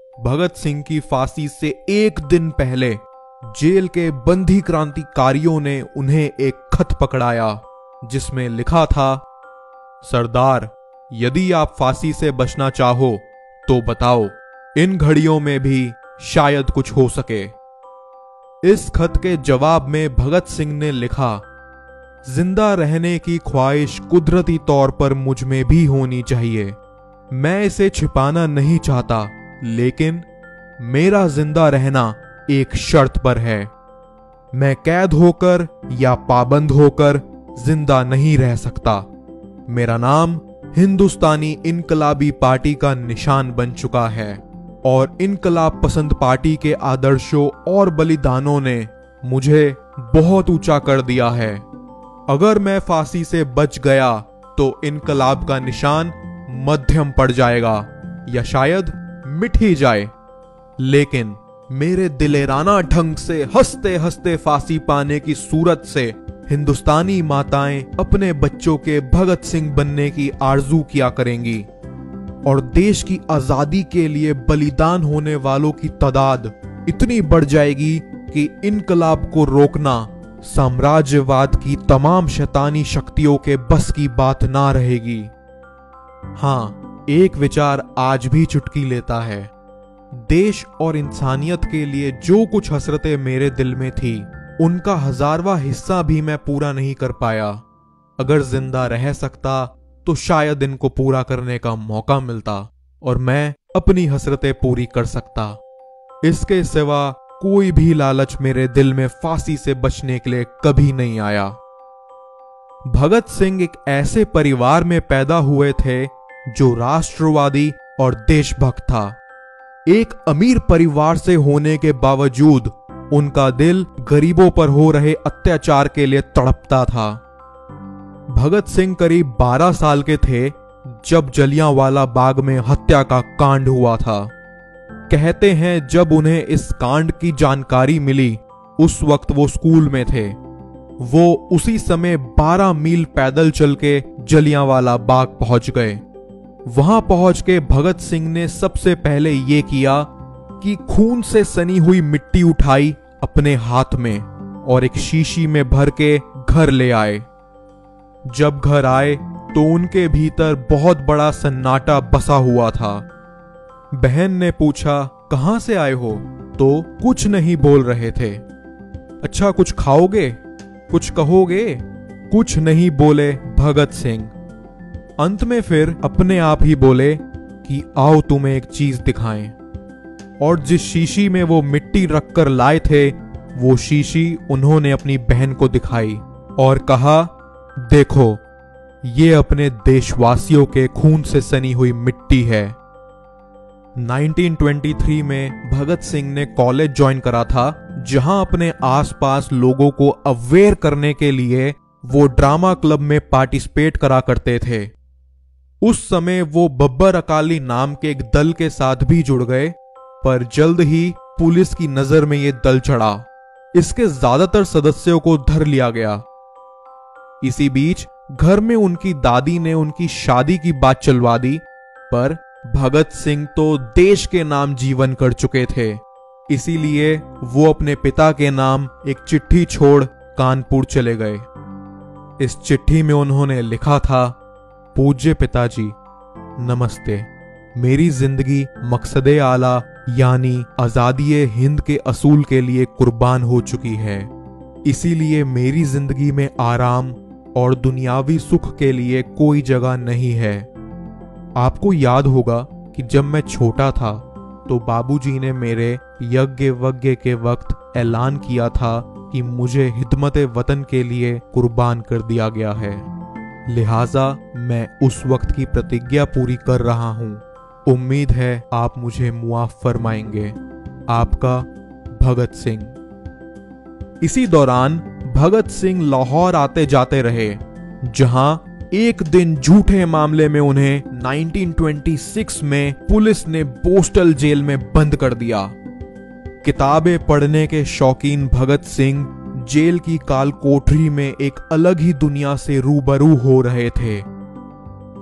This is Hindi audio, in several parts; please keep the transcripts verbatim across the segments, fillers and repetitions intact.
भगत सिंह की फांसी से एक दिन पहले जेल के बंदी क्रांतिकारियों ने उन्हें एक खत पकड़ाया जिसमें लिखा था, सरदार, यदि आप फांसी से बचना चाहो तो बताओ, इन घड़ियों में भी शायद कुछ हो सके। इस खत के जवाब में भगत सिंह ने लिखा, जिंदा रहने की ख्वाहिश कुदरती तौर पर मुझ में भी होनी चाहिए। मैं इसे छिपाना नहीं चाहता, लेकिन मेरा जिंदा रहना एक शर्त पर है। मैं कैद होकर या पाबंद होकर जिंदा नहीं रह सकता। मेरा नाम हिंदुस्तानी इनकलाबी पार्टी का निशान बन चुका है और इनकलाब पसंद पार्टी के आदर्शों और बलिदानों ने मुझे बहुत ऊंचा कर दिया है। अगर मैं फांसी से बच गया तो इनकलाब का निशान मध्यम पड़ जाएगा या शायद मिट ही जाए, लेकिन मेरे दिलेराना ढंग से हंसते हंसते फांसी पाने की सूरत से हिंदुस्तानी माताएं अपने बच्चों के भगत सिंह बनने की आरजू किया करेंगी और देश की आजादी के लिए बलिदान होने वालों की तादाद इतनी बढ़ जाएगी कि इनकलाब को रोकना साम्राज्यवाद की तमाम शैतानी शक्तियों के बस की बात ना रहेगी। हाँ, एक विचार आज भी चुटकी लेता है। देश और इंसानियत के लिए जो कुछ हसरतें मेरे दिल में थी, उनका हजारवां हिस्सा भी मैं पूरा नहीं कर पाया। अगर जिंदा रह सकता तो शायद इनको पूरा करने का मौका मिलता और मैं अपनी हसरतें पूरी कर सकता। इसके सिवा कोई भी लालच मेरे दिल में फांसी से बचने के लिए कभी नहीं आया। भगत सिंह एक ऐसे परिवार में पैदा हुए थे जो राष्ट्रवादी और देशभक्त था। एक अमीर परिवार से होने के बावजूद उनका दिल गरीबों पर हो रहे अत्याचार के लिए तड़पता था। भगत सिंह करीब बारह साल के थे जब जलियांवाला बाग में हत्या का कांड हुआ था। कहते हैं जब उन्हें इस कांड की जानकारी मिली, उस वक्त वो स्कूल में थे। वो उसी समय बारह मील पैदल चल के जलियांवाला बाग पहुंच गए। वहां पहुंच के भगत सिंह ने सबसे पहले ये किया कि खून से सनी हुई मिट्टी उठाई अपने हाथ में और एक शीशी में भर के घर ले आए। जब घर आए तो उनके भीतर बहुत बड़ा सन्नाटा बसा हुआ था। बहन ने पूछा, कहां से आए हो? तो कुछ नहीं बोल रहे थे। अच्छा, कुछ खाओगे? कुछ कहोगे? कुछ नहीं बोले भगत सिंह। अंत में फिर अपने आप ही बोले कि आओ तुम्हें एक चीज दिखाएं। और जिस शीशी में वो मिट्टी रखकर लाए थे, वो शीशी उन्होंने अपनी बहन को दिखाई और कहा, देखो, ये अपने देशवासियों के खून से सनी हुई मिट्टी है। उन्नीस सौ तेईस में भगत सिंह ने कॉलेज ज्वाइन करा था, जहां अपने आसपास लोगों को अवेयर करने के लिए वो ड्रामा क्लब में पार्टिसिपेट करा करते थे। उस समय वो बब्बर अकाली नाम के एक दल के साथ भी जुड़ गए, पर जल्द ही पुलिस की नजर में ये दल चढ़ा। इसके ज्यादातर सदस्यों को धर लिया गया। इसी बीच घर में उनकी दादी ने उनकी शादी की बात चलवा दी, पर भगत सिंह तो देश के नाम जीवन कर चुके थे, इसीलिए वो अपने पिता के नाम एक चिट्ठी छोड़ कानपुर चले गए। इस चिट्ठी में उन्होंने लिखा था, पूज्य पिताजी, नमस्ते। मेरी जिंदगी मकसदे आला यानी आजादी हिंद के असूल के लिए कुर्बान हो चुकी है, इसीलिए मेरी जिंदगी में आराम और दुनियावी सुख के लिए कोई जगह नहीं है। आपको याद होगा कि जब मैं छोटा था तो बाबूजी ने मेरे यज्ञ वज्ञ के वक्त ऐलान किया था कि मुझे खिदमत वतन के लिए कुर्बान कर दिया गया है। लिहाजा मैं उस वक्त की प्रतिज्ञा पूरी कर रहा हूं। उम्मीद है आप मुझे मुआफ फरमाएंगे। आपका भगत सिंह। इसी दौरान भगत सिंह लाहौर आते जाते रहे, जहां एक दिन झूठे मामले में उन्हें उन्नीस सौ छब्बीस में पुलिस ने पोस्टल जेल में बंद कर दिया। किताबें पढ़ने के शौकीन भगत सिंह जेल की काल कोठरी में एक अलग ही दुनिया से रूबरू हो रहे थे।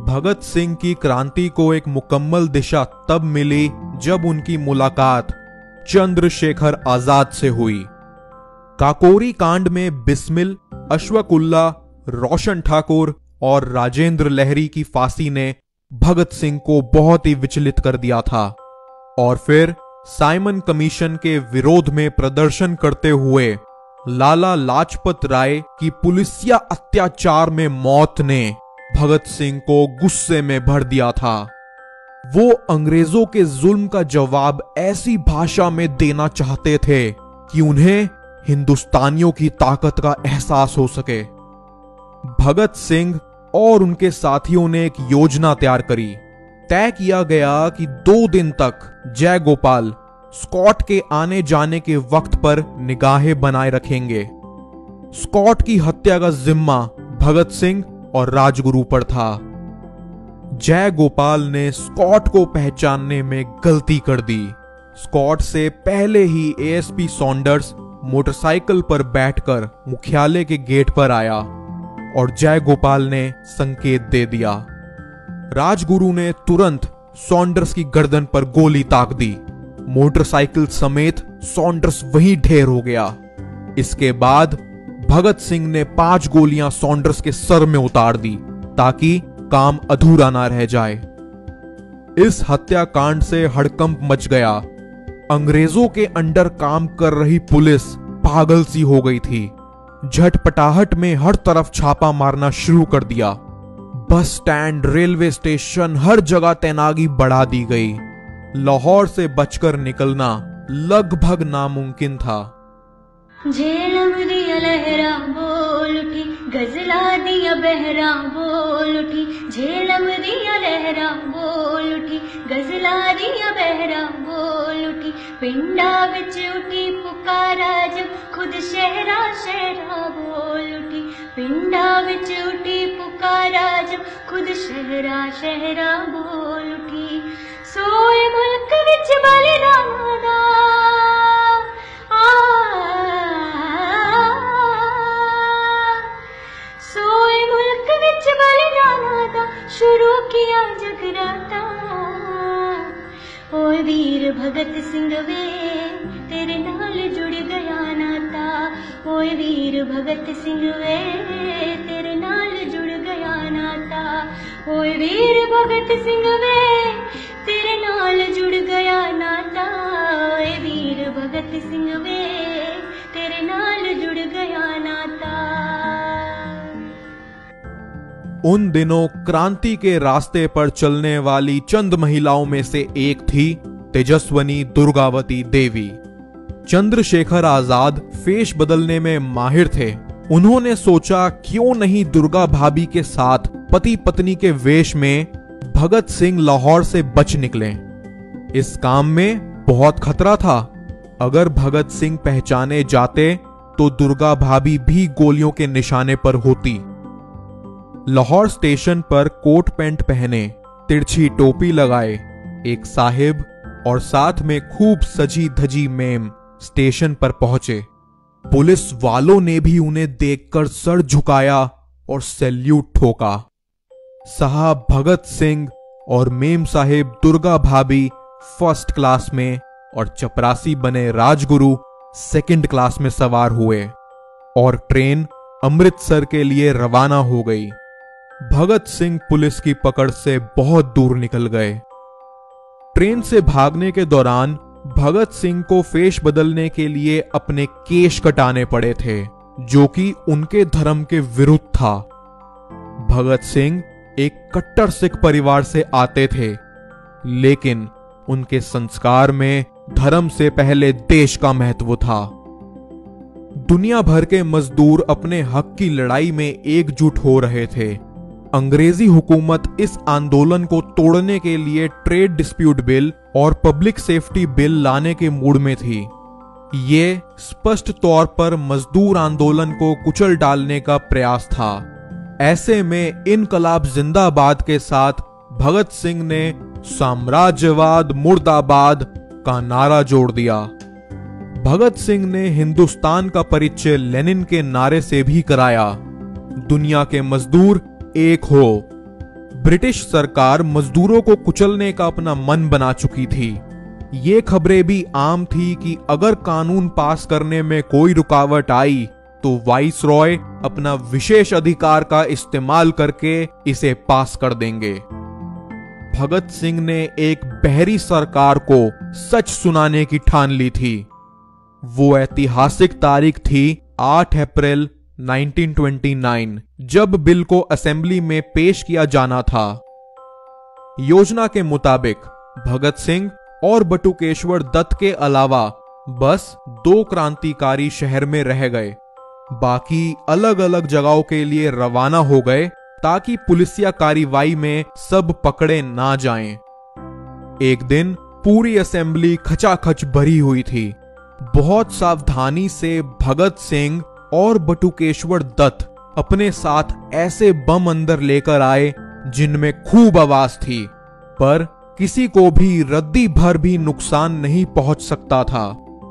भगत सिंह की क्रांति को एक मुकम्मल दिशा तब मिली जब उनकी मुलाकात चंद्रशेखर आजाद से हुई। काकोरी कांड में बिस्मिल, अशफाकुल्ला, रोशन ठाकुर और राजेंद्र लहरी की फांसी ने भगत सिंह को बहुत ही विचलित कर दिया था और फिर साइमन कमीशन के विरोध में प्रदर्शन करते हुए लाला लाजपत राय की पुलिसिया अत्याचार में मौत ने भगत सिंह को गुस्से में भर दिया था। वो अंग्रेजों के जुल्म का जवाब ऐसी भाषा में देना चाहते थे कि उन्हें हिंदुस्तानियों की ताकत का एहसास हो सके। भगत सिंह और उनके साथियों ने एक योजना तैयार करी। तय किया गया कि दो दिन तक जय गोपाल स्कॉट के आने जाने के वक्त पर निगाहें बनाए रखेंगे। स्कॉट की हत्या का जिम्मा भगत सिंह और राजगुरु पर था। जय गोपाल ने स्कॉट को पहचानने में गलती कर दी। स्कॉट से पहले ही एएसपी सॉन्डर्स मोटरसाइकिल पर बैठकर मुख्यालय के गेट पर आया और जय गोपाल ने संकेत दे दिया। राजगुरु ने तुरंत सॉन्डर्स की गर्दन पर गोली ताक दी। मोटरसाइकिल समेत सॉन्डर्स वहीं ढेर हो गया। इसके बाद भगत सिंह ने पांच गोलियां सॉन्डर्स के सर में उतार दी ताकि काम अधूरा ना रह जाए। इस हत्याकांड से हड़कंप मच गया। अंग्रेजों के अंडर काम कर रही पुलिस पागल सी हो गई थी। झटपटाहट में हर तरफ छापा मारना शुरू कर दिया। बस स्टैंड, रेलवे स्टेशन, हर जगह तैनागी बढ़ा दी गई। लाहौर से बचकर निकलना लगभग नामुमकिन था। झेलम दिया लहरा बोल उठी, गजला दिया बहरा बोल उठी। झेलम दिया लहरा बोल उठी, गजला दिया बहरा बोल उठी। पिंडा विच उठी पुकारा जब खुद शहरा शहरा बोल उठी। पिंडा विच उठी पुकारा जब खुद शहरा शहरा बोल उठी। सोए मुल्क विच बलिदानां दा सोए मुल्क विच बलिदानां दा शुरू किया जगराता। ओए वीर भगत सिंह वे तेरे नाल जुड़ गया नाता। ओए वीर भगत सिंह वे तेरे नाल जुड़ गया नाता। ओए वीर भगत सिंह वे तेरे नाल जुड़ गया नाता। ओए वीर भगत सिंह वे तेरे नाल जुड़ गया नाता। उन दिनों क्रांति के रास्ते पर चलने वाली चंद महिलाओं में से एक थी तेजस्वनी दुर्गावती देवी। चंद्रशेखर आजाद फेस बदलने में माहिर थे। उन्होंने सोचा क्यों नहीं दुर्गा भाभी के साथ पति पत्नी के वेश में भगत सिंह लाहौर से बच निकले। इस काम में बहुत खतरा था। अगर भगत सिंह पहचाने जाते तो दुर्गा भाभी भी गोलियों के निशाने पर होती। लाहौर स्टेशन पर कोट पैंट पहने, तिरछी टोपी लगाए एक साहिब और साथ में खूब सजी धजी मेम स्टेशन पर पहुंचे। पुलिस वालों ने भी उन्हें देखकर सर झुकाया और सैल्यूट ठोका। साहब भगत सिंह और मेम साहिब दुर्गा भाभी फर्स्ट क्लास में और चपरासी बने राजगुरु सेकंड क्लास में सवार हुए और ट्रेन अमृतसर के लिए रवाना हो गई। भगत सिंह पुलिस की पकड़ से बहुत दूर निकल गए। ट्रेन से भागने के दौरान भगत सिंह को फेस बदलने के लिए अपने केश कटाने पड़े थे, जो कि उनके धर्म के विरुद्ध था। भगत सिंह एक कट्टर सिख परिवार से आते थे, लेकिन उनके संस्कार में धर्म से पहले देश का महत्व था। दुनिया भर के मजदूर अपने हक की लड़ाई में एकजुट हो रहे थे। अंग्रेजी हुकूमत इस आंदोलन को तोड़ने के लिए ट्रेड डिस्प्यूट बिल और पब्लिक सेफ्टी बिल लाने के मूड में थी। ये स्पष्ट तौर पर मजदूर आंदोलन को कुचल डालने का प्रयास था। ऐसे में इनकलाब जिंदाबाद के साथ भगत सिंह ने साम्राज्यवाद मुर्दाबाद का नारा जोड़ दिया। भगत सिंह ने हिंदुस्तान का परिचय लेनिन के नारे से भी कराया, दुनिया के मजदूर एक हो। ब्रिटिश सरकार मजदूरों को कुचलने का अपना मन बना चुकी थी। ये खबरें भी आम थी कि अगर कानून पास करने में कोई रुकावट आई तो वाइसरॉय अपना विशेष अधिकार का इस्तेमाल करके इसे पास कर देंगे। भगत सिंह ने एक बहरी सरकार को सच सुनाने की ठान ली थी। वो ऐतिहासिक तारीख थी आठ अप्रैल उन्नीस सौ उनतीस, जब बिल को असेंबली में पेश किया जाना था। योजना के मुताबिक भगत सिंह और बटुकेश्वर दत्त के अलावा बस दो क्रांतिकारी शहर में रह गए, बाकी अलग अलग जगहों के लिए रवाना हो गए ताकि पुलिसिया कार्रवाई में सब पकड़े ना जाएं। एक दिन पूरी असेंबली खचाखच भरी हुई थी। बहुत सावधानी से भगत सिंह और बटुकेश्वर दत्त अपने साथ ऐसे बम अंदर लेकर आए जिनमें खूब आवाज थी, पर किसी को भी रद्दी भर भी नुकसान नहीं पहुंच सकता था।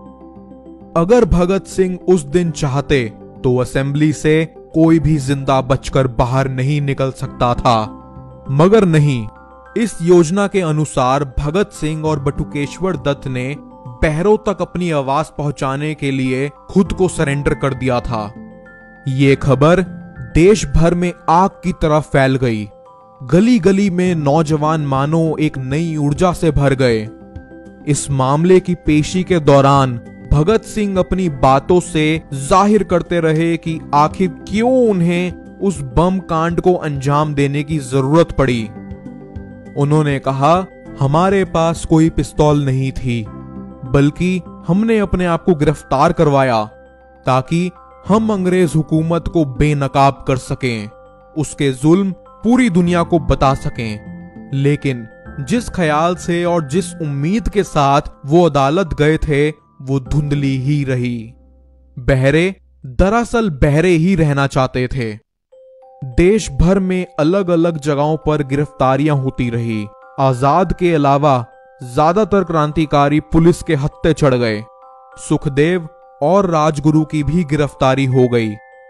अगर भगत सिंह उस दिन चाहते तो असेंबली से कोई भी जिंदा बचकर बाहर नहीं निकल सकता था, मगर नहीं। इस योजना के अनुसार भगत सिंह और बटुकेश्वर दत्त ने बहरों तक अपनी आवाज पहुंचाने के लिए खुद को सरेंडर कर दिया था। ये खबर देश भर में आग की तरह फैल गई। गली गली में नौजवान मानो एक नई ऊर्जा से भर गए। इस मामले की पेशी के दौरान भगत सिंह अपनी बातों से जाहिर करते रहे कि आखिर क्यों उन्हें उस बम कांड को अंजाम देने की जरूरत पड़ी। उन्होंने कहा, हमारे पास कोई पिस्तौल नहीं थी, बल्कि हमने अपने आप को गिरफ्तार करवाया ताकि हम अंग्रेज हुकूमत को बेनकाब कर सकें, उसके जुल्म पूरी दुनिया को बता सकें। लेकिन जिस ख्याल से और जिस उम्मीद के साथ वो अदालत गए थे वो धुंधली ही रही। बहरे दरअसल बहरे ही रहना चाहते थे। देश भर में अलग अलग जगहों पर गिरफ्तारियां होती रही। आजाद के अलावा ज्यादातर क्रांतिकारी पुलिस के हत्थे चढ़ गए। सुखदेव और राजगुरु की भी गिरफ्तारी हो गई।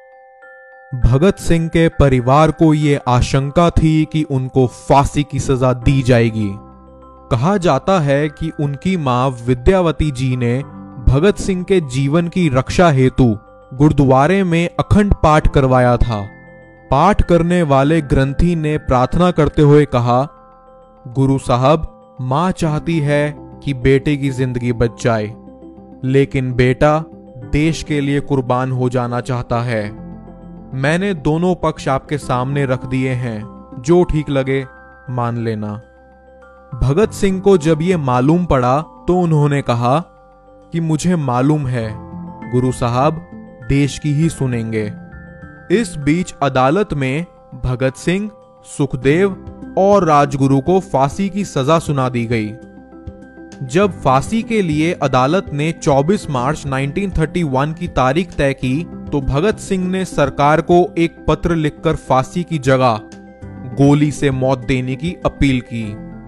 भगत सिंह के परिवार को यह आशंका थी कि उनको फांसी की सजा दी जाएगी। कहा जाता है कि उनकी मां विद्यावती जी ने भगत सिंह के जीवन की रक्षा हेतु गुरुद्वारे में अखंड पाठ करवाया था। पाठ करने वाले ग्रंथी ने प्रार्थना करते हुए कहा, गुरु साहब, मां चाहती है कि बेटे की जिंदगी बच जाए, लेकिन बेटा देश के लिए कुर्बान हो जाना चाहता है। मैंने दोनों पक्ष आपके सामने रख दिए हैं, जो ठीक लगे मान लेना। भगत सिंह को जब यह मालूम पड़ा तो उन्होंने कहा कि मुझे मालूम है गुरु साहब देश की ही सुनेंगे। इस बीच अदालत में भगत सिंह, सुखदेव और राजगुरु को फांसी की सजा सुना दी गई। जब फांसी के लिए अदालत ने चौबीस मार्च उन्नीस सौ इकतीस की तारीख तय की तो भगत सिंह ने सरकार को एक पत्र लिखकर फांसी की जगह गोली से मौत देने की अपील की।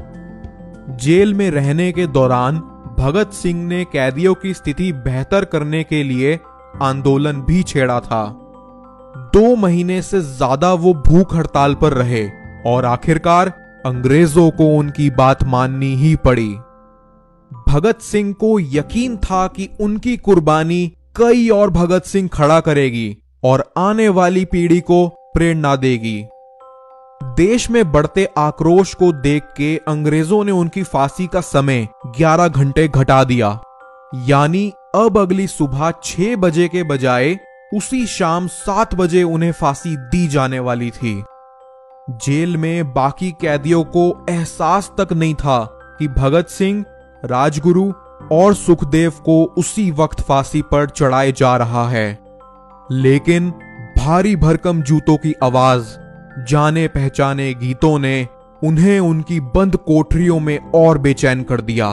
जेल में रहने के दौरान भगत सिंह ने कैदियों की स्थिति बेहतर करने के लिए आंदोलन भी छेड़ा था। दो महीने से ज्यादा वो भूख हड़ताल पर रहे और आखिरकार अंग्रेजों को उनकी बात माननी ही पड़ी। भगत सिंह को यकीन था कि उनकी कुर्बानी कई और भगत सिंह खड़ा करेगी और आने वाली पीढ़ी को प्रेरणा देगी। देश में बढ़ते आक्रोश को देख के अंग्रेजों ने उनकी फांसी का समय ग्यारह घंटे घटा दिया, यानी अब अगली सुबह छह बजे के बजाय उसी शाम सात बजे उन्हें फांसी दी जाने वाली थी। जेल में बाकी कैदियों को एहसास तक नहीं था कि भगत सिंह, राजगुरु और सुखदेव को उसी वक्त फांसी पर चढ़ाए जा रहा है। लेकिन भारी भरकम जूतों की आवाज, जाने पहचाने गीतों ने उन्हें उनकी बंद कोठरियों में और बेचैन कर दिया।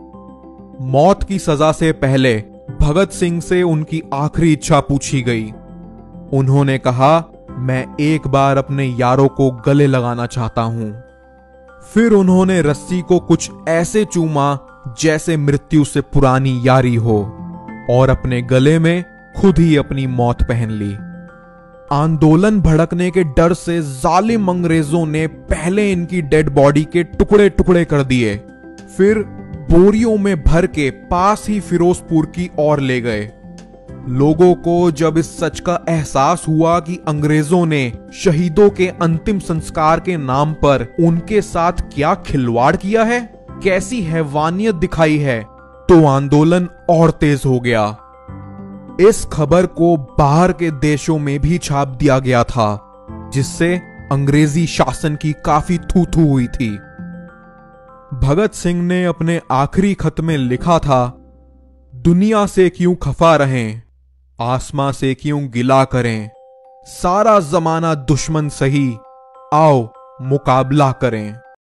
मौत की सजा से पहले भगत सिंह से उनकी आखिरी इच्छा पूछी गई। उन्होंने कहा, मैं एक बार अपने यारों को गले लगाना चाहता हूं। फिर उन्होंने रस्सी को कुछ ऐसे चूमा जैसे मृत्यु से पुरानी यारी हो और अपने गले में खुद ही अपनी मौत पहन ली। आंदोलन भड़कने के डर से जालिम अंग्रेजों ने पहले इनकी डेड बॉडी के टुकड़े टुकड़े कर दिए, फिर बोरियों में भर के पास ही फिरोजपुर की ओर ले गए। लोगों को जब इस सच का एहसास हुआ कि अंग्रेजों ने शहीदों के अंतिम संस्कार के नाम पर उनके साथ क्या खिलवाड़ किया है, कैसी हैवानियत दिखाई है, तो आंदोलन और तेज हो गया। इस खबर को बाहर के देशों में भी छाप दिया गया था, जिससे अंग्रेजी शासन की काफी थू थू हुई थी। भगत सिंह ने अपने आखिरी खत में लिखा था, दुनिया से क्यों खफा रहें, आसमां से क्यों गिला करें, सारा जमाना दुश्मन सही, आओ मुकाबला करें।